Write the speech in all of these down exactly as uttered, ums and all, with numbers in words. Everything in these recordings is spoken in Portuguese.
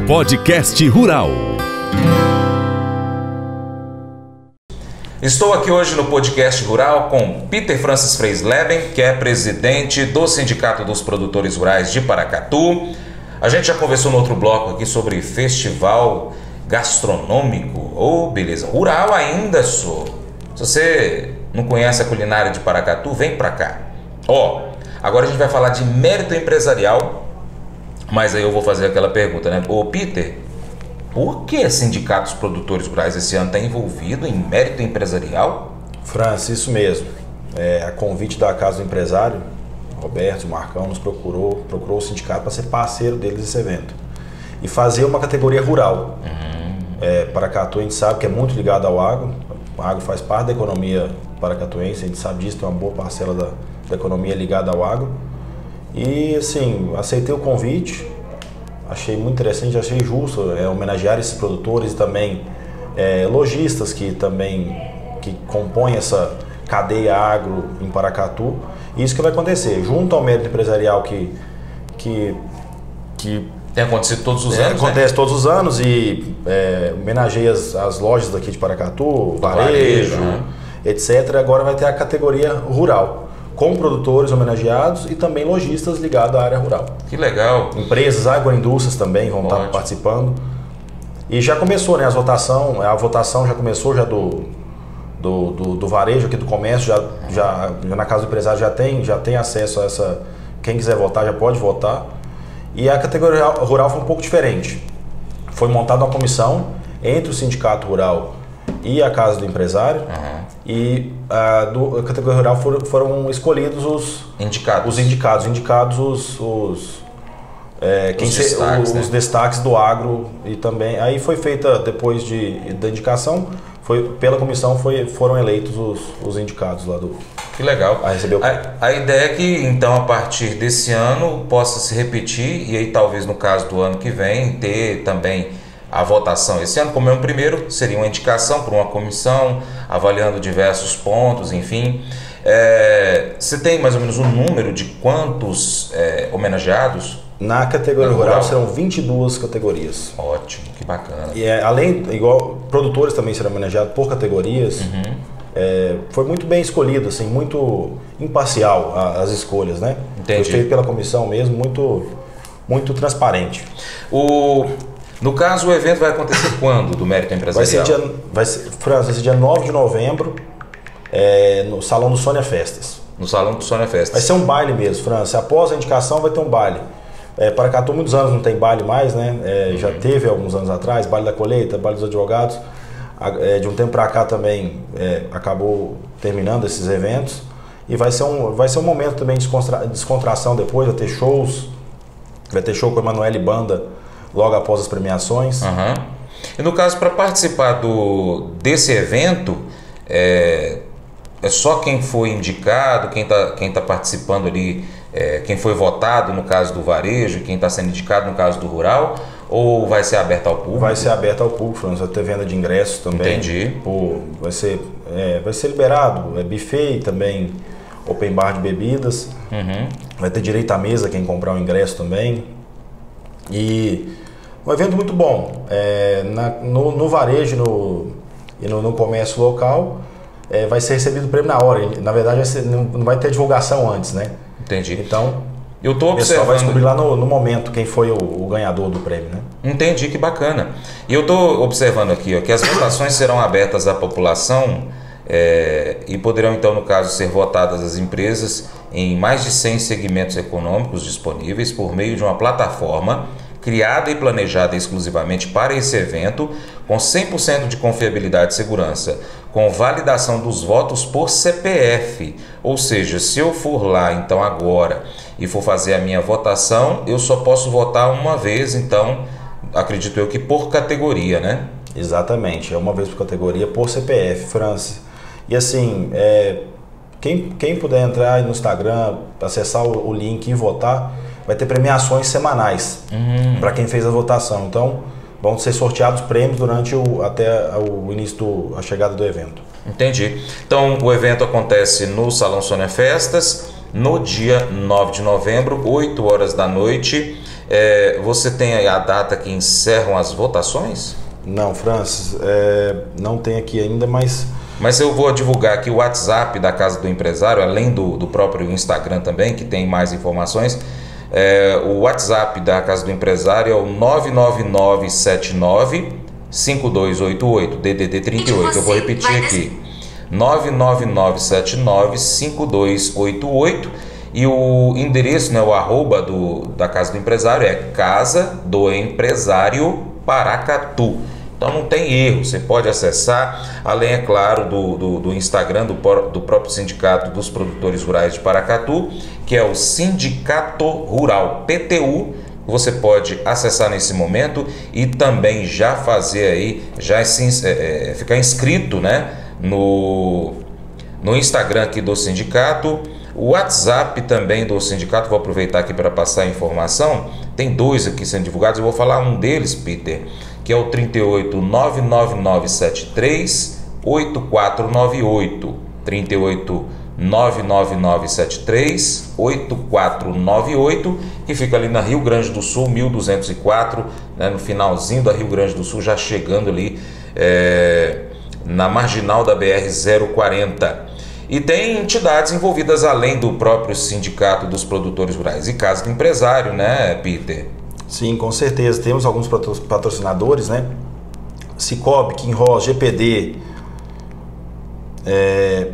Podcast Rural. Estou aqui hoje no Podcast Rural com Peter Francis Freisleben, que é presidente do Sindicato dos Produtores Rurais de Paracatu. A gente já conversou no outro bloco aqui sobre festival gastronômico. Ô, oh, beleza, rural ainda, sou. Se você não conhece a culinária de Paracatu, vem pra cá. Ó, oh, agora a gente vai falar de mérito empresarial, mas aí eu vou fazer aquela pergunta, né? Ô, Peter, por que sindicatos produtores rurais esse ano está envolvido em mérito empresarial? Francis, isso mesmo. É, a convite da Casa do Empresário, Roberto, Marcão, nos procurou, procurou o sindicato para ser parceiro deles nesse evento e fazer uma categoria rural. Uhum. É, Paracatu, a gente sabe que é muito ligado ao agro, o agro faz parte da economia paracatuense, a gente sabe disso, tem uma boa parcela da, da economia ligada ao agro. E assim, aceitei o convite. Achei muito interessante, achei justo é, homenagear esses produtores e também é, lojistas que também que compõem essa cadeia agro em Paracatu. E isso que vai acontecer, junto ao mérito empresarial que, que, que tem acontecido todos os é, anos, acontece né? todos os anos e é, homenageia as, as lojas daqui de Paracatu, varejo, varejo né? etcétera. Agora vai ter a categoria rural, com produtores homenageados e também lojistas ligados à área rural. Que legal! Empresas, agroindústrias também vão Ótimo. estar participando. E já começou, né, a votação, a votação já começou já do, do, do, do varejo aqui do comércio, já, já, já na Casa do Empresário já tem, já tem acesso a essa, quem quiser votar já pode votar. E a categoria rural foi um pouco diferente. Foi montada uma comissão entre o Sindicato Rural e a Casa do Empresário. Uhum. E a, do, a categoria rural foram, foram escolhidos os indicados, os indicados, indicados os, os, é, quem os, se, destaques, os, né? os destaques do agro e também aí foi feita depois de da indicação, foi pela comissão foi, foram eleitos os, os indicados lá do. Que legal. A, receber o... a, a ideia é que então a partir desse ano possa se repetir e aí talvez no caso do ano que vem ter também a votação. Esse ano, como é o primeiro, seria uma indicação por uma comissão, avaliando diversos pontos, enfim. É, você tem mais ou menos um número de quantos é, homenageados? Na categoria rural, rural serão vinte e duas categorias. Ótimo, que bacana. E é, além, igual, produtores também serão homenageados por categorias. Uhum. É, foi muito bem escolhido, assim, muito imparcial a, as escolhas, né? Entendi. Foi feito pela comissão mesmo, muito, muito transparente. O... No caso, o evento vai acontecer quando, do mérito empresarial? Vai ser dia, vai ser, França, vai ser dia nove de novembro, é, no Salão do Sônia Festas. No Salão do Sônia Festas. Vai ser um baile mesmo, França. Após a indicação vai ter um baile. É, Paracatu, muitos anos não tem baile mais, né? É, uhum. Já teve alguns anos atrás, baile da colheita, baile dos advogados. É, de um tempo para cá também é, acabou terminando esses eventos. E vai ser um, vai ser um momento também de descontra, descontração depois, vai ter shows. Vai ter show com a Emanuele Banda logo após as premiações. Uhum. E no caso, para participar do, desse evento, é, é só quem foi indicado, quem está quem tá participando ali, é, quem foi votado no caso do varejo, quem está sendo indicado no caso do rural, ou vai ser aberto ao público? Vai ser aberto ao público, vai ter venda de ingressos também. Entendi. Por, vai, ser, é, vai ser liberado, é buffet também, open bar de bebidas. Uhum. Vai ter direito à mesa quem comprar o ingresso também. E um evento muito bom, é, na, no, no varejo no, e no, no comércio local, é, vai ser recebido o prêmio na hora. Na verdade, vai ser, não, não vai ter divulgação antes, né? Entendi. Então, eu tô observando... o pessoal vai descobrir lá no, no momento quem foi o, o ganhador do prêmio, né? Entendi, que bacana. E eu estou observando aqui ó, que as votações serão abertas à população é, e poderão, então, no caso, ser votadas as empresas em mais de cem segmentos econômicos disponíveis por meio de uma plataforma criada e planejada exclusivamente para esse evento, com cem por cento de confiabilidade e segurança, com validação dos votos por C P F. Ou seja, se eu for lá, então, agora, e for fazer a minha votação, eu só posso votar uma vez, então, acredito eu que por categoria, né? Exatamente, é uma vez por categoria, por C P F, França. E assim, é, quem, quem puder entrar no Instagram, acessar o, o link e votar, vai ter premiações semanais uhum. para quem fez a votação. Então, vão ser sorteados prêmios durante o, até o início, do, a chegada do evento. Entendi. Então, o evento acontece no Salão Sônia Festas, no dia nove de novembro, oito horas da noite. É, você tem aí a data que encerram as votações? Não, Francis, é, não tem aqui ainda, mas... Mas eu vou divulgar aqui o WhatsApp da Casa do Empresário, além do, do próprio Instagram também, que tem mais informações. É, o WhatsApp da Casa do Empresário é o nove nove nove sete nove cinco dois oito oito, D D D trinta e oito. Eu vou repetir aqui, nove nove nove sete nove cinco dois oito oito. E o endereço, né, o arroba do, da Casa do Empresário é Casa do Empresário Paracatu. Então não tem erro, você pode acessar, além, é claro, do, do, do Instagram do, do próprio Sindicato dos Produtores Rurais de Paracatu, que é o Sindicato Rural, P T U. Você pode acessar nesse momento e também já fazer aí, já se, é, ficar inscrito, né, no, no Instagram aqui do sindicato. O WhatsApp também do sindicato, vou aproveitar aqui para passar a informação, tem dois aqui sendo divulgados, eu vou falar um deles, Peter, que é o trinta e oito, nove nove nove sete três, oito quatro nove oito, trinta e oito, nove nove nove sete três, oito quatro nove oito, que fica ali na Rio Grande do Sul, mil duzentos e quatro, né, no finalzinho da Rio Grande do Sul, já chegando ali é, na marginal da B R zero quarenta. E tem entidades envolvidas além do próprio Sindicato dos Produtores Rurais e Casa do Empresário, né, Peter? Sim, com certeza. Temos alguns patrocinadores, né? Cicobi, Kinross, G P D, é...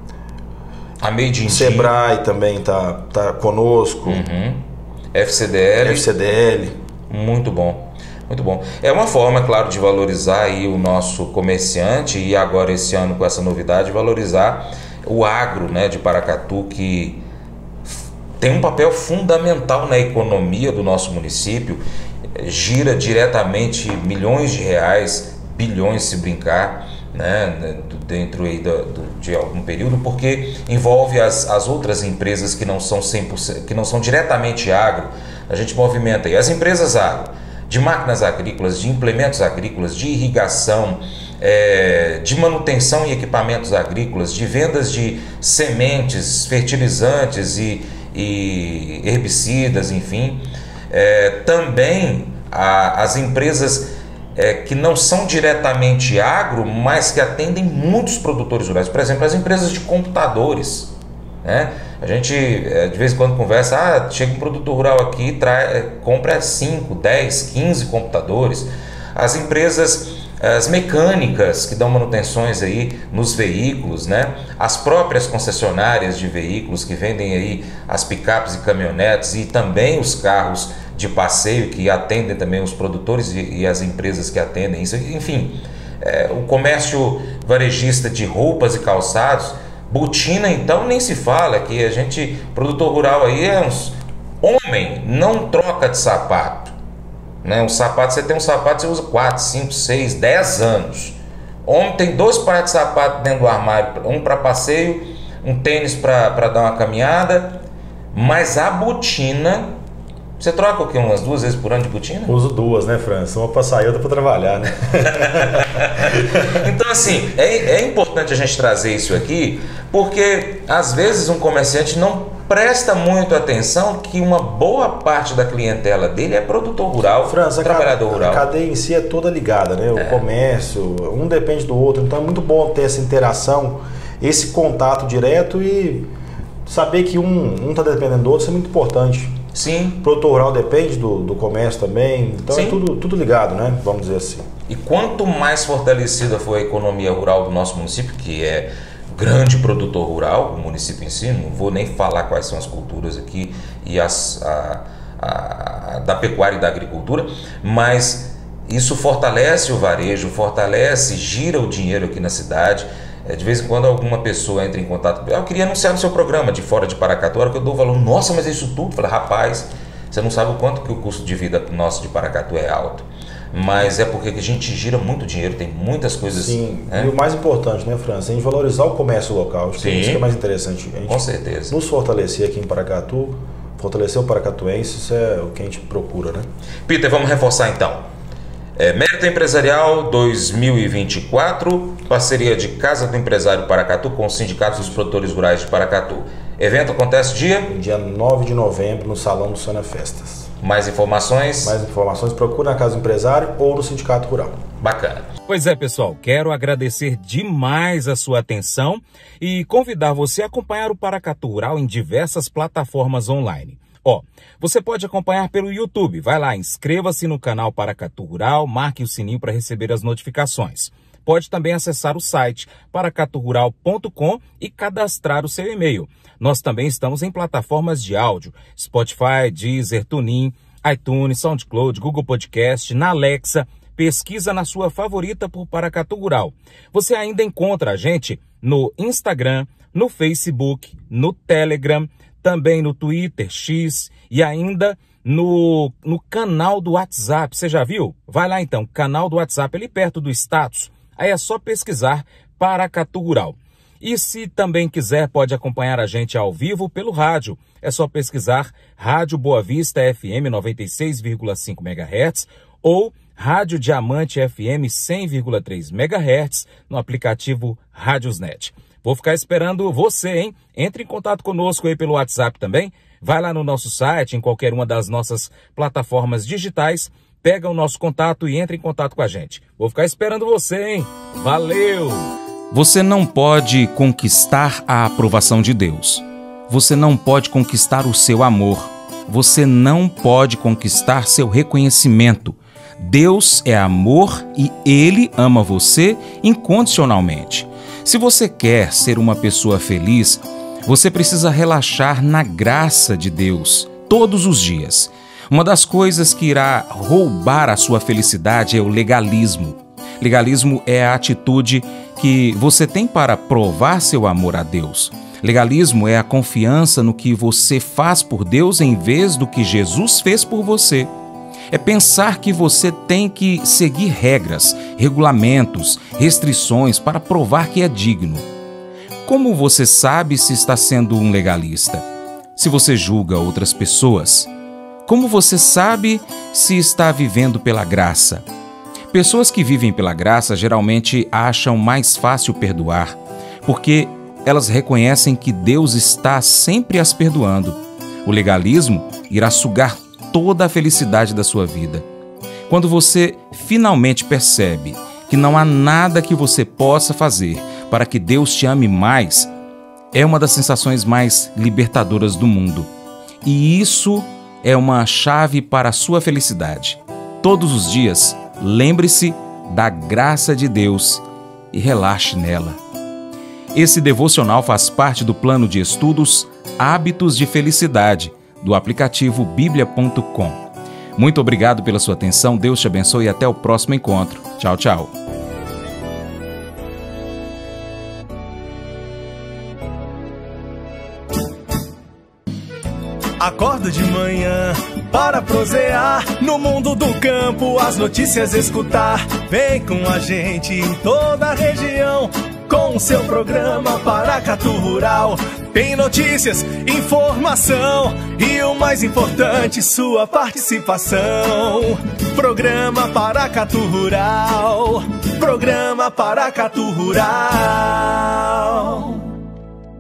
a Made in Sebrae também tá, tá conosco. Uhum. F C D L. F C D L. Muito bom. Muito bom. É uma forma, claro, de valorizar aí o nosso comerciante e agora esse ano com essa novidade, valorizar o agro, né, de Paracatu, que tem um papel fundamental na economia do nosso município, gira diretamente milhões de reais, bilhões se brincar, né, dentro aí do, do, de algum período, porque envolve as, as outras empresas que não são cem por cento, que não são diretamente agro. A gente movimenta aí as empresas agro, de máquinas agrícolas, de implementos agrícolas, de irrigação, é, de manutenção e equipamentos agrícolas, de vendas de sementes, fertilizantes e, e herbicidas, enfim. É, também a, as empresas é, que não são diretamente agro, mas que atendem muitos produtores rurais. Por exemplo, as empresas de computadores, né? A gente de vez em quando conversa, ah, chega um produtor rural aqui, trai, compra cinco, dez, quinze computadores. As empresas, as mecânicas que dão manutenções aí nos veículos, né? As próprias concessionárias de veículos que vendem aí as picapes e caminhonetes e também os carros de passeio que atendem também os produtores e, e as empresas que atendem isso. Enfim, é, o comércio varejista de roupas e calçados, botina então nem se fala, que a gente, produtor rural aí é uns... Homem não troca de sapato, né? Um sapato, você tem um sapato, você usa quatro, cinco, seis, dez anos. Homem tem dois pares de sapato dentro do armário, um para passeio, um tênis para dar uma caminhada, mas a botina, você troca o quê? Umas duas vezes por ano de botina? Uso duas, né, França? Uma para sair, outra para trabalhar, né? Então, assim, é, é importante a gente trazer isso aqui, porque às vezes um comerciante não presta muito atenção que uma boa parte da clientela dele é produtor rural, França, trabalhador a, rural. A cadeia em si é toda ligada, né? O é. comércio, um depende do outro, então é muito bom ter essa interação, esse contato direto e saber que um está dependendo do outro, isso é muito importante. Sim. O produtor rural depende do, do comércio também, então Sim. é tudo, tudo ligado, né? Vamos dizer assim. E quanto mais fortalecida for a economia rural do nosso município, que é grande produtor rural, o município em si, não vou nem falar quais são as culturas aqui e as a, a, a, da pecuária e da agricultura, mas isso fortalece o varejo, fortalece, gira o dinheiro aqui na cidade. De vez em quando alguma pessoa entra em contato, eu queria anunciar no seu programa de fora de Paracatu, a hora que eu dou o valor, nossa, mas é isso tudo? Eu falei, rapaz, você não sabe o quanto que o custo de vida nosso de Paracatu é alto. Mas é porque a gente gira muito dinheiro, tem muitas coisas... Sim, né? E o mais importante, né, França, a gente valorizar o comércio local, acho que Sim. isso que é mais interessante. A gente com certeza. Nos fortalecer aqui em Paracatu, fortalecer o paracatuense, isso é o que a gente procura, né? Peter, vamos reforçar então. É, Mérito Empresarial dois mil e vinte e quatro, parceria de Casa do Empresário Paracatu com os sindicatos dos produtores rurais de Paracatu. Evento acontece dia? Dia nove de novembro, no Salão do Sônia Festas. Mais informações? Mais informações, procure na Casa do Empresário ou no Sindicato Rural. Bacana. Pois é, pessoal, quero agradecer demais a sua atenção e convidar você a acompanhar o Paracatu Rural em diversas plataformas online. Ó, você pode acompanhar pelo YouTube. Vai lá, inscreva-se no canal Paracatu Rural, marque o sininho para receber as notificações. Pode também acessar o site paracatu rural ponto com e cadastrar o seu e-mail. Nós também estamos em plataformas de áudio, Spotify, Deezer, TuneIn, iTunes, SoundCloud, Google Podcast, na Alexa. Pesquisa na sua favorita por Paracatu Rural. Você ainda encontra a gente no Instagram, no Facebook, no Telegram, também no Twitter, X e ainda no, no canal do WhatsApp. Você já viu? Vai lá então, canal do WhatsApp, ali perto do status. Aí é só pesquisar Paracatu Rural. E se também quiser, pode acompanhar a gente ao vivo pelo rádio. É só pesquisar Rádio Boa Vista F M noventa e seis vírgula cinco megahertz ou Rádio Diamante F M cem vírgula três megahertz no aplicativo Rádiosnet. Vou ficar esperando você, hein? Entre em contato conosco aí pelo WhatsApp também. Vai lá no nosso site, em qualquer uma das nossas plataformas digitais, pega o nosso contato e entra em contato com a gente. Vou ficar esperando você, hein? Valeu! Você não pode conquistar a aprovação de Deus. Você não pode conquistar o seu amor. Você não pode conquistar seu reconhecimento. Deus é amor e Ele ama você incondicionalmente. Se você quer ser uma pessoa feliz, você precisa relaxar na graça de Deus todos os dias. Uma das coisas que irá roubar a sua felicidade é o legalismo. Legalismo é a atitude que você tem para provar seu amor a Deus. Legalismo é a confiança no que você faz por Deus em vez do que Jesus fez por você. É pensar que você tem que seguir regras, regulamentos, restrições para provar que é digno. Como você sabe se está sendo um legalista? Se você julga outras pessoas? Como você sabe se está vivendo pela graça? Pessoas que vivem pela graça geralmente acham mais fácil perdoar, porque elas reconhecem que Deus está sempre as perdoando. O legalismo irá sugar toda a felicidade da sua vida. Quando você finalmente percebe que não há nada que você possa fazer para que Deus te ame mais, é uma das sensações mais libertadoras do mundo. E isso é uma chave para a sua felicidade. Todos os dias, lembre-se da graça de Deus e relaxe nela. Esse devocional faz parte do plano de estudos Hábitos de Felicidade, do aplicativo bíblia ponto com. Muito obrigado pela sua atenção, Deus te abençoe e até o próximo encontro. Tchau, tchau. Acordo de manhã para prosear no mundo do campo, as notícias escutar. Vem com a gente em toda a região com o seu programa Paracatu Rural. Tem notícias, informação e o mais importante, sua participação. Programa Paracatu Rural. Programa Paracatu Rural.